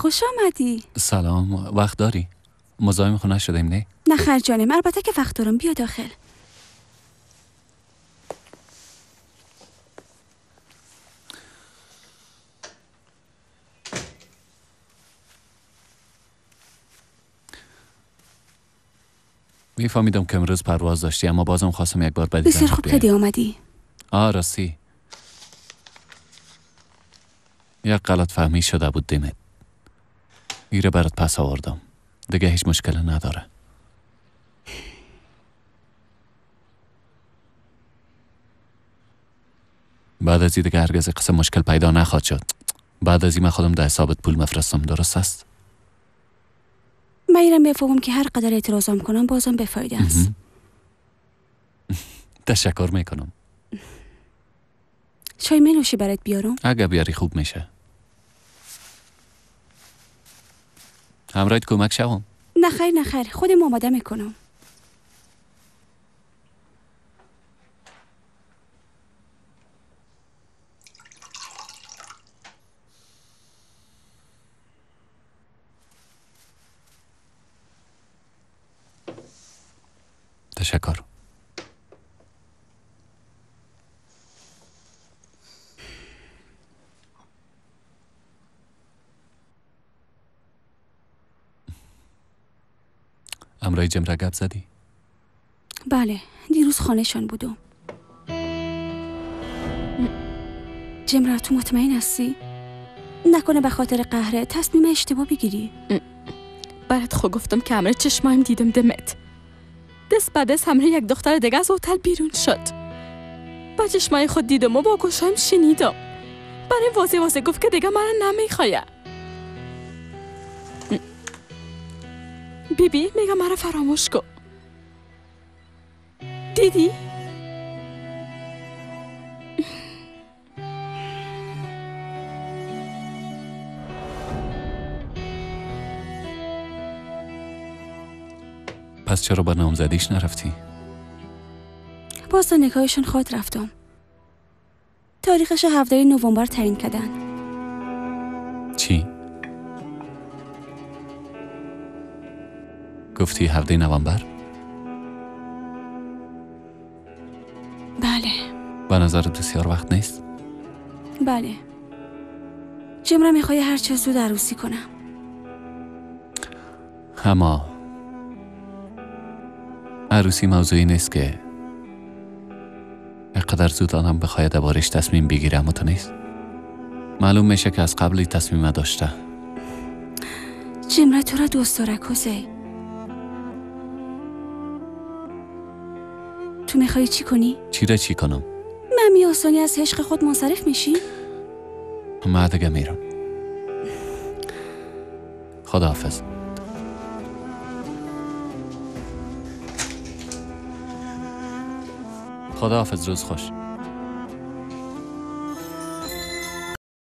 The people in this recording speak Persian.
خوش آمدی. سلام، وقت داری؟ مزاحم خونه شدیم نه؟ نه خیر جانم، البته که وقت دارم، بیا داخل. میفهمیدم که امروز پرواز داشتی، اما بازم خواستم یک بار بدیدم. بسیار خوب که دی آمدی. راستی یک غلط فهمی شده بود دیمت. ایره برات پس آوردم، دیگه هیچ مشکل نداره. بعد از این دیگه هرگز قسم مشکل پیدا نخواهد شد. بعد از این من خودم در حسابت پول مفرستم، درست است؟ من ایرم بفهمم که هر قدر اعتراضم کنم بازم بفایده است. تشکر میکنم. چای می نوشی برات بیارم؟ اگه بیاری خوب میشه. همراهت کمک شوم؟ نه خیر خودم آماده میکنم. تشکر. امرای جمره گپ زدی؟ بله، دیروز خانهشان بودم. جمره تو مطمئن هستی؟ نکنه به خاطر قهره تصمیم اشتباه بگیری؟ برات خود گفتم که همراه چشمایم دیدم دمت. دست بعد از همراه یک دختر دیگه از هتل بیرون شد. با چشمای خود دیدم و با گوشایم شنیدم. برای واضح گفت که دیگه من نمیخواه. بیبی میگه مرا فراموش کن. دیدی؟ پس چرا با نامزدیش نرفتی؟ باز تا نکاحشون خود رفتم. تاریخش 17 نوامبر تعیین کردن. چی؟ گفتی 17 نوامبر؟ بله. به نظرت بسیار وقت نیست؟ بله. جمره میخوای هر چه زود عروسی کنم. اما عروسی موضوعی نیست که اقدر زود آنم بخواید دربارش تصمیم بگیره، اما تو نیست. معلوم میشه که از قبلی تصمیم داشته. جمره تو را دوست داره کوزه. تو میخوای چی کنی؟ چی را چی کنم؟ من آسانی از عشق خود منصرف میشی؟ من دیگه میرم. خداحافظ. خداحافظ، روز خوش.